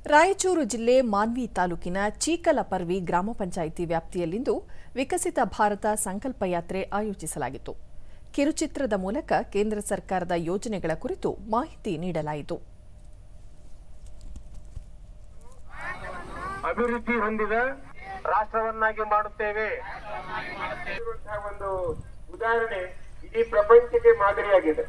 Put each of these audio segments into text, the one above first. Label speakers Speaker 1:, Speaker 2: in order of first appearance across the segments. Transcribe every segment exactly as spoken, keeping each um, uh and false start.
Speaker 1: ರಾಯಚೂರು ಜಿಲ್ಲೆ ಮಾನ್ವಿ ತಾಲೂಕಿನ ಚೀಕಲಪರ್ವಿ ಗ್ರಾಮ ಪಂಚಾಯಿತಿ ವ್ಯಾಪ್ತಿಯಲ್ಲಿಂದು ವಿಕಸಿತ ಭಾರತ ಸಂಕಲ್ಪ ಯಾತ್ರೆ ಆಯೋಜಿಸಲಾಗಿತ್ತು. ಕಿರುಚಿತ್ರದ ಮೂಲಕ ಕೇಂದ್ರ ಸರ್ಕಾರದ ಯೋಜನೆಗಳ ಕುರಿತು ಮಾಹಿತಿ ನೀಡಲಾಯಿತು.
Speaker 2: ಅಭಿವೃದ್ಧಿ ಹೊಂದಿದ ರಾಷ್ಟ್ರವನ್ನಾಗಿ ಮಾಡುತ್ತೇವೆ. ಒಂದು ಉದಾಹರಣೆ ಇಡೀ ಪ್ರಪಂಚಕ್ಕೆ ಮಾದರಿಯಾಗಿದೆ.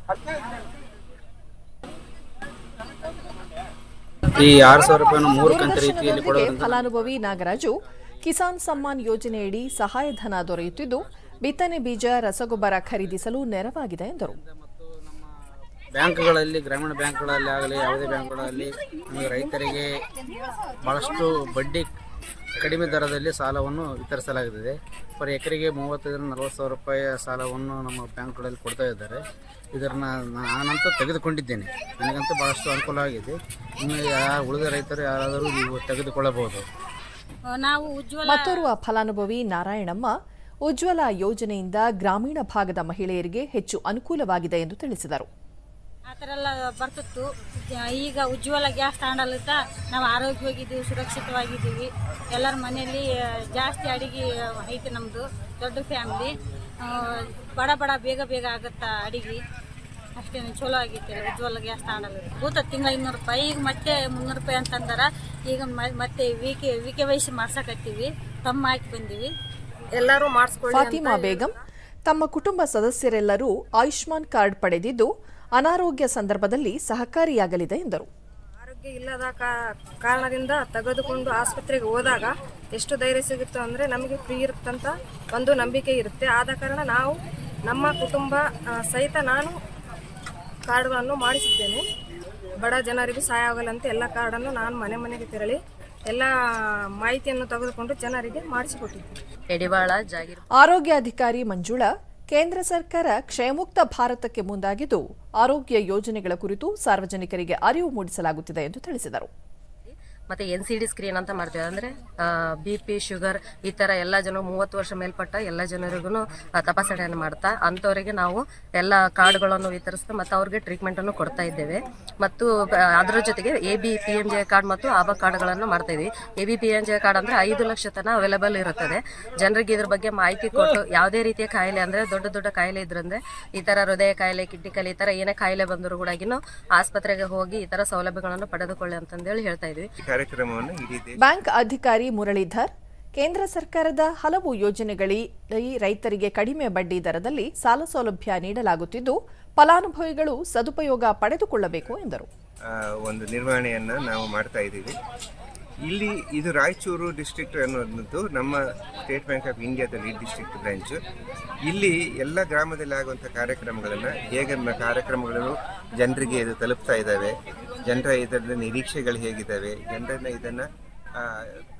Speaker 3: ಈ ಆರು ಸಾವಿರ ರೂಪಾಯಿಯನ್ನು ಮೂರು ಕಂತು ರೀತಿಯಲ್ಲಿ ಕೊಡುವುದರಿಂದ
Speaker 1: ಫಲಾನುಭವಿ ನಾಗರಾಜು ಕಿಸಾನ್ ಸಮ್ಮಾನ್ ಯೋಜನೆಯಡಿ ಸಹಾಯಧನ ದೊರೆಯುತ್ತಿದ್ದು ಬಿತ್ತನೆ ಬೀಜ ರಸಗೊಬ್ಬರ ಖರೀದಿಸಲು ನೆರವಾಗಿದೆ ಎಂದರು.
Speaker 3: ಬ್ಯಾಂಕ್ಗಳಲ್ಲಿ ಗ್ರಾಮೀಣ ಬ್ಯಾಂಕ್ಗಳಲ್ಲಿ ಆಗಲಿ ಯಾವುದೇ ಬ್ಯಾಂಕ್ಗಳಲ್ಲಿ ನಮಗೆ ರೈತರಿಗೆ ಬಹಳಷ್ಟು ಬಡ್ಡಿ ಕಡಿಮೆ ದರದಲ್ಲಿ ಸಾಲವನ್ನು ವಿತರಿಸಲಾಗುತ್ತದೆ. ಪರ್ ಎಕರೆಗೆ ಮೂವತ್ತೈದರಿಂದ ನಲವತ್ತು ಸಾವಿರ ರೂಪಾಯಿ ಸಾಲವನ್ನು ನಮ್ಮ ಬ್ಯಾಂಕ್ಗಳಲ್ಲಿ ಕೊಡ್ತಾ ಇದ್ದಾರೆ. ಇದನ್ನು ನಾನಂತೂ ತೆಗೆದುಕೊಂಡಿದ್ದೇನೆ. ನನಗಂತೂ ಭಾಳಷ್ಟು ಅನುಕೂಲವಾಗಿದೆ. ಇನ್ನು ಉಳಿದ ರೈತರು ಯಾರಾದರೂ ನೀವು ತೆಗೆದುಕೊಳ್ಳಬಹುದು.
Speaker 1: ಮತ್ತೋರ್ವ ಫಲಾನುಭವಿ ನಾರಾಯಣಮ್ಮ ಉಜ್ವಲ ಯೋಜನೆಯಿಂದ ಗ್ರಾಮೀಣ ಭಾಗದ ಮಹಿಳೆಯರಿಗೆ ಹೆಚ್ಚು ಅನುಕೂಲವಾಗಿದೆ ಎಂದು ತಿಳಿಸಿದರು.
Speaker 4: ಆ ಥರ ಎಲ್ಲ ಬರ್ತಿತ್ತು. ಈಗ ಉಜ್ವಲ ಗ್ಯಾಸ್ ತಾಂಡಲಿದ್ದ ನಾವು ಆರೋಗ್ಯವಾಗಿದ್ದೀವಿ, ಸುರಕ್ಷಿತವಾಗಿದ್ದೀವಿ. ಎಲ್ಲರ ಮನೆಯಲ್ಲಿ ಜಾಸ್ತಿ ಅಡಿಗೆ ಐತೆ. ನಮ್ಮದು ದೊಡ್ಡ ಫ್ಯಾಮಿಲಿ, ಬಡ ಬಡ ಬೇಗ ಬೇಗ ಆಗುತ್ತಾ ಅಡಿಗೆ. ಅಷ್ಟೇ ಚಲೋ ಆಗೈತೆ ಉಜ್ವಲ ಗ್ಯಾಸ್ ತಾಂಡಲಿದ್ದ. ಭೂತ ತಿಂಗಳ ಇನ್ನೂರು ರೂಪಾಯಿ, ಈಗ ಮತ್ತೆ ಮುನ್ನೂರು ರೂಪಾಯಿ ಅಂತಂದಾರ. ಈಗ ಮತ್ತೆ V K V K Y C ಮಾಡ್ಸಕತ್ತೀವಿ. ತಮ್ಮ ಹಾಕಿ ಬಂದೀವಿ. ಎಲ್ಲರೂ ಮಾಡಿಸ್ಕೊಳ್ಳಿ.
Speaker 1: ಫಾತಿಮಾ ಬೇಗಂ ತಮ್ಮ ಕುಟುಂಬ ಸದಸ್ಯರೆಲ್ಲರೂ ಆಯುಷ್ಮಾನ್ ಕಾರ್ಡ್ ಪಡೆದಿದ್ದು ಅನಾರೋಗ್ಯ ಸಂದರ್ಭದಲ್ಲಿ ಸಹಕಾರಿಯಾಗಲಿದೆ ಎಂದರು.
Speaker 5: ಆರೋಗ್ಯ ಇಲ್ಲದ ಕಾರಣದಿಂದ ತೆಗೆದುಕೊಂಡು ಆಸ್ಪತ್ರೆಗೆ ಹೋದಾಗ ಎಷ್ಟು ಧೈರ್ಯ ಸಿಗುತ್ತೆ ಅಂದರೆ ನಮಗೆ ಫ್ರೀ ಇರುತ್ತಂತ ಒಂದು ನಂಬಿಕೆ ಇರುತ್ತೆ. ಆದ ಕಾರಣ ನಾವು ನಮ್ಮ ಕುಟುಂಬ ಸಹಿತ ನಾನು ಕಾರ್ಡ್ಗಳನ್ನು ಮಾಡಿಸಿದ್ದೇನೆ. ಬಡ ಜನರಿಗೂ ಸಹಾಯ ಆಗಲ್ಲಂತ ಎಲ್ಲ ಕಾರ್ಡನ್ನು ನಾನು ಮನೆ ಮನೆಗೆ ತೆರಳಿ ಎಲ್ಲ ಮಾಹಿತಿಯನ್ನು ತೆಗೆದುಕೊಂಡು ಜನರಿಗೆ ಮಾಡಿಸಿಕೊಟ್ಟಿದ್ದೆ.
Speaker 1: ಆರೋಗ್ಯಾಧಿಕಾರಿ ಮಂಜುಳಾ ಕೇಂದ್ರ ಸರ್ಕಾರ ಕ್ಷಯಮುಕ್ತ ಭಾರತಕ್ಕೆ ಮುಂದಾಗಿದ್ದು ಆರೋಗ್ಯ ಯೋಜನೆಗಳ ಕುರಿತು ಸಾರ್ವಜನಿಕರಿಗೆ ಅರಿವು ಮೂಡಿಸಲಾಗುತ್ತಿದೆ ಎಂದು ತಿಳಿಸಿದರು.
Speaker 6: ಮತ್ತೆ ಎನ್ ಸಿ ಡಿ ಸ್ಕ್ರೀನ್ ಅಂತ ಮಾಡ್ತೇವೆ. ಅಂದ್ರೆ ಬಿ ಪಿ ಶುಗರ್ ಈ ತರ ಎಲ್ಲ ಜನ ಮೂವತ್ತು ವರ್ಷ ಮೇಲ್ಪಟ್ಟ ಎಲ್ಲ ಜನರಿಗೂ ತಪಾಸಣೆಯನ್ನು ಮಾಡ್ತಾ ಅಂಥವರಿಗೆ ನಾವು ಎಲ್ಲ ಕಾರ್ಡ್ಗಳನ್ನು ವಿತರಿಸ್ತಾ ಮತ್ತು ಅವ್ರಿಗೆ ಟ್ರೀಟ್ಮೆಂಟ್ ಅನ್ನು ಕೊಡ್ತಾ ಇದ್ದೇವೆ. ಮತ್ತು ಅದರ ಜೊತೆಗೆ A B P M J card ಮತ್ತು ಆಬಾ ಕಾರ್ಡ್ಗಳನ್ನು ಮಾಡ್ತಾ ಇದೀವಿ. A B P M J card ಅಂದ್ರೆ ಐದು ಲಕ್ಷ ತನ ಅವೈಲೇಬಲ್ ಇರುತ್ತದೆ. ಜನರಿಗೆ ಇದ್ರ ಬಗ್ಗೆ ಮಾಹಿತಿ ಕೊಟ್ಟು ಯಾವುದೇ ರೀತಿಯ ಕಾಯಿಲೆ ಅಂದ್ರೆ ದೊಡ್ಡ ದೊಡ್ಡ ಕಾಯಿಲೆ ಇದ್ರಂದ್ರೆ ಈ ತರ ಹೃದಯ ಕಾಯಿಲೆ, ಕಿಡ್ನಿ ಕಾಯಿಲೆ ಈ ತರ ಏನೇ ಕಾಯಿಲೆ ಬಂದರೂ ಕೂಡ ಆಸ್ಪತ್ರೆಗೆ ಹೋಗಿ ಈ ತರ ಸೌಲಭ್ಯಗಳನ್ನು ಪಡೆದುಕೊಳ್ಳಿ ಅಂತಂದೇಳಿ ಹೇಳ್ತಾ ಇದೀವಿ.
Speaker 1: ಬ್ಯಾಂಕ್ ಅಧಿಕಾರಿ ಮುರಳೀಧರ್ ಕೇಂದ್ರ ಸರ್ಕಾರದ ಹಲವು ಯೋಜನೆಗಳಲ್ಲಿ ರೈತರಿಗೆ ಕಡಿಮೆ ಬಡ್ಡಿ ದರದಲ್ಲಿ ಸಾಲ ಸೌಲಭ್ಯ ನೀಡಲಾಗುತ್ತಿದ್ದು ಫಲಾನುಭವಿಗಳು ಸದುಪಯೋಗ ಪಡೆದುಕೊಳ್ಳಬೇಕು ಎಂದರು.
Speaker 7: ಒಂದು ನಿರ್ವಹಣೆಯನ್ನ ನಾವು ಮಾಡ್ತಾ ಇದ್ದೀವಿ. ಇಲ್ಲಿ ಇದು ರಾಯಚೂರು ಡಿಸ್ಟ್ರಿಕ್ಟ್ ಅನ್ನೋದು ನಮ್ಮ ಸ್ಟೇಟ್ ಬ್ಯಾಂಕ್ ಆಫ್ ಇಂಡಿಯಾದ ಲೀಡ್ ಡಿಸ್ಟ್ರಿಕ್ಟ್ ಬ್ರಾಂಚ್. ಇಲ್ಲಿ ಎಲ್ಲ ಗ್ರಾಮದಲ್ಲಿ ಆಗುವಂಥ ಕಾರ್ಯಕ್ರಮಗಳನ್ನು ಹೇಗೆ ಕಾರ್ಯಕ್ರಮಗಳು ಜನರಿಗೆ ಇದು ತಲುಪ್ತಾ ಇದ್ದಾವೆ, ಜನರ ಇದರ ನಿರೀಕ್ಷೆಗಳು ಹೇಗಿದ್ದಾವೆ, ಜನರನ್ನ ಇದನ್ನು